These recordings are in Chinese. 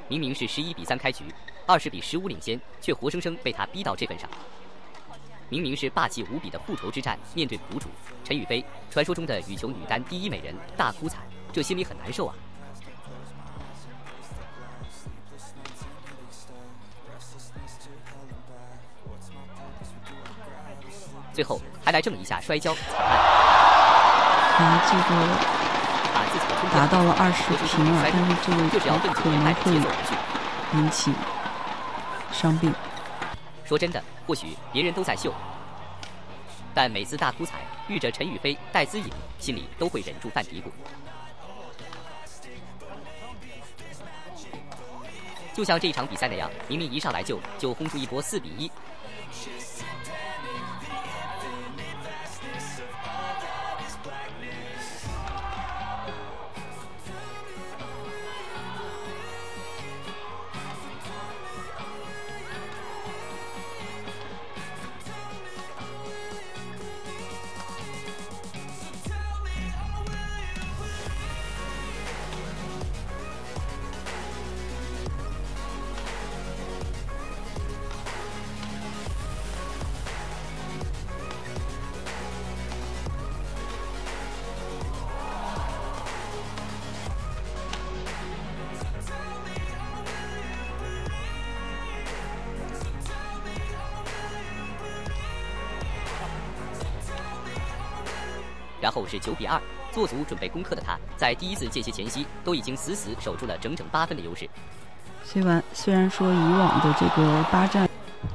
明明是11-3开局，20-15领先，却活生生被他逼到这份上。明明是霸气无比的复仇之战，面对苦主陈雨菲，传说中的羽球女单第一美人，大哭惨，这心里很难受啊。最后还来这么一下摔跤，惨案。 这个达到了20平了，但是这个可能会引起伤病。 说真的，或许别人都在秀，但每次大哭彩遇着陈雨菲、戴资颖，心里都会忍住犯嘀咕。就像这一场比赛那样，明明一上来就轰出一波4-1。然后是9-2，做足准备功课的他，在第一次间歇前夕都已经死死守住了整整8分的优势。 虽然说以往的这个8战，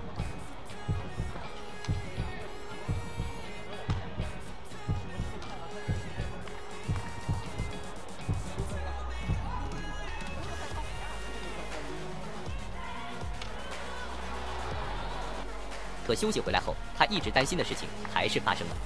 可休息回来后，他一直担心的事情还是发生了。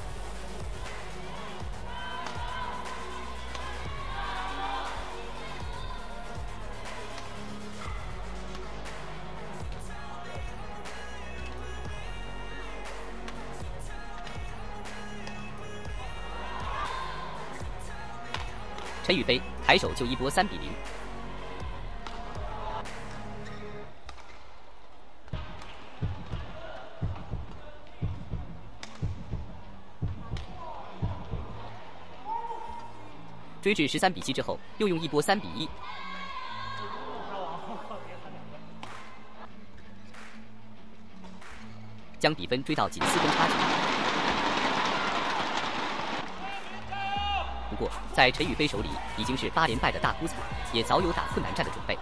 陈雨菲抬手就一波3-0。追至13-7之后，又用一波3-1。将比分追到仅4分差距。不过，在陈雨菲手里已经是8连败的大哭惨，也早有打困难战的准备。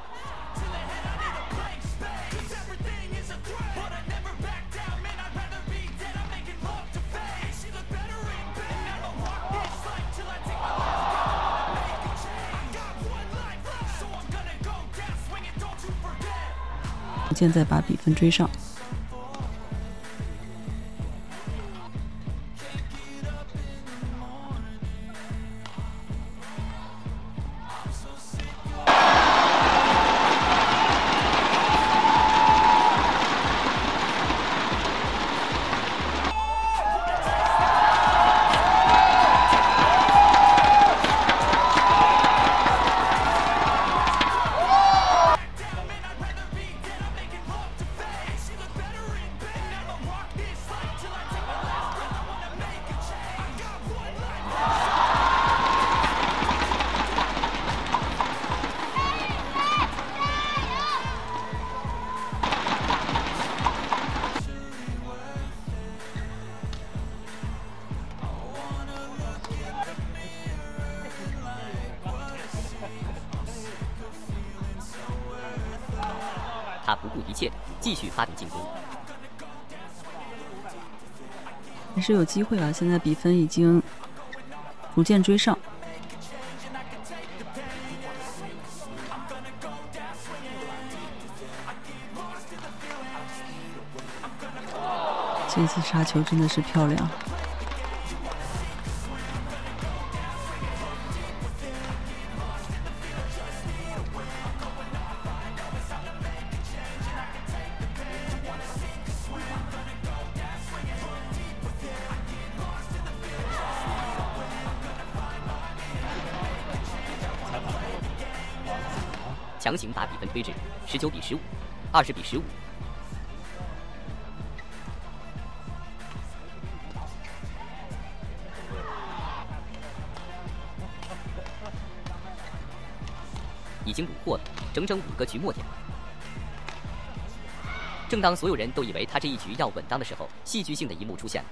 现在把比分追上。 他不顾一切，继续发动进攻。 还是有机会了，现在比分已经逐渐追上。这次杀球真的是漂亮。 强行把比分推至19比15、20比15。已经捕获了整整5个局末点。正当所有人都以为他这一局要稳当的时候，戏剧性的一幕出现了。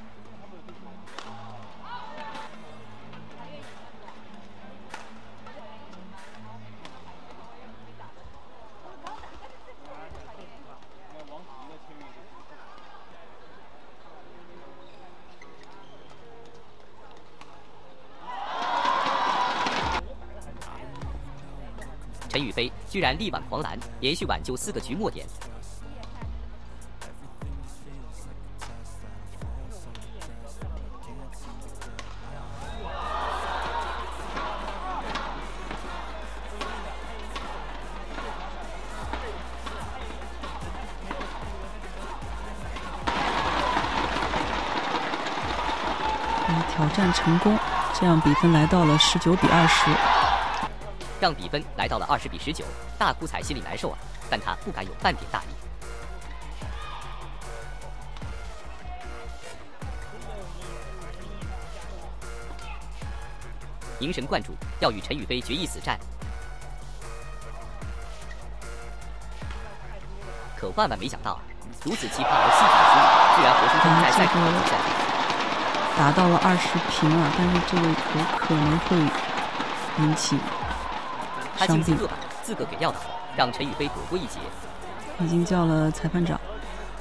陈雨菲居然力挽狂澜，连续挽救4个局末点。 挑战成功，这样比分来到了19比20。 让比分来到了20比19，大哭彩心里难受啊，但他不敢有半点大意。凝神贯注，要与陈雨菲决一死战。可万万没想到啊，如此奇葩而戏剧的失误，居然活生生在赛场上出现。 达到了20平啊，但是这个有可能会引起他竞技恶把自个给撂倒了，让陈雨菲躲过一劫。 已经叫了裁判长。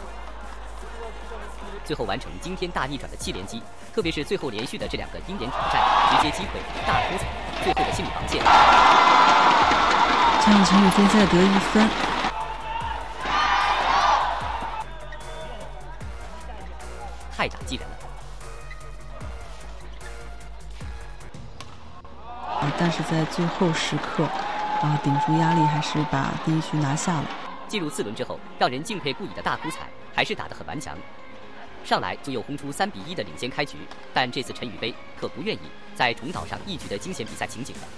最后完成惊天大逆转的7连击，特别是最后连续的这2个鹰眼挑战，直接击溃大哭彩最后的心理防线。 这样陈雨菲再得1分。 太打击人了。 但是在最后时刻，顶住压力，还是把第1局拿下了。 进入4轮之后，让人敬佩不已的大哭彩还是打得很顽强，上来就又轰出3比1的领先开局。但这次陈雨菲可不愿意再重蹈上一局的惊险比赛情景了。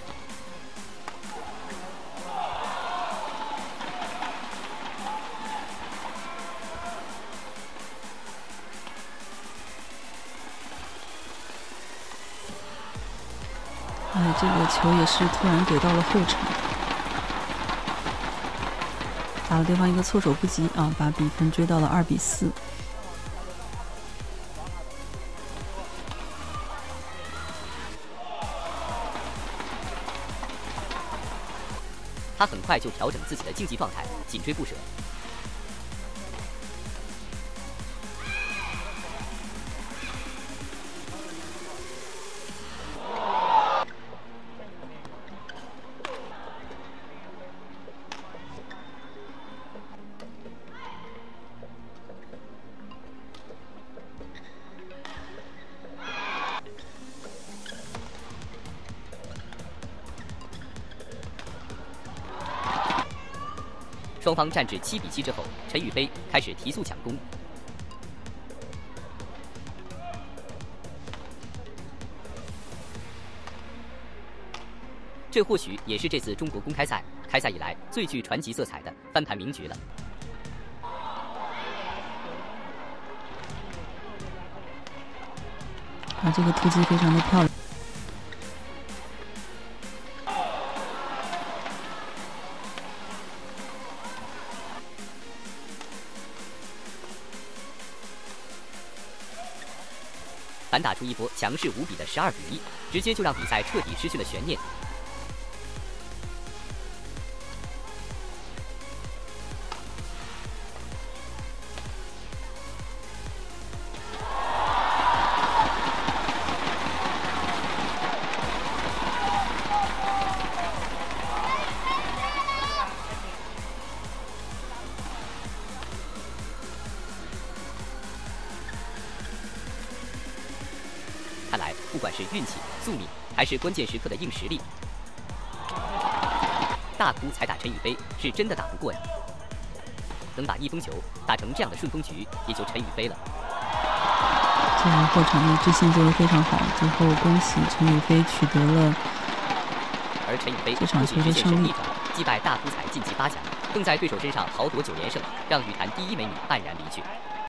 这个球也是突然给到了后场，打了对方一个措手不及啊，把比分追到了2比4。 他很快就调整自己的竞技状态，紧追不舍。双方战至7比7之后，陈雨菲开始提速抢攻。这或许也是这次中国公开赛开赛以来最具传奇色彩的翻盘名局了。 这个突击非常的漂亮。 反打出一波强势无比的12比1，直接就让比赛彻底失去了悬念。看来，不管是运气、宿命，还是关键时刻的硬实力，大哭才打陈雨菲是真的打不过呀。能把逆风球打成这样的顺风局，也就陈雨菲了。 这样后场的支线做得非常好，最后恭喜陈雨菲取得了而陈雨菲这场球的胜利， 击败大图彩晋级8强，更在对手身上豪夺9连胜，让羽坛第一美女黯然离去。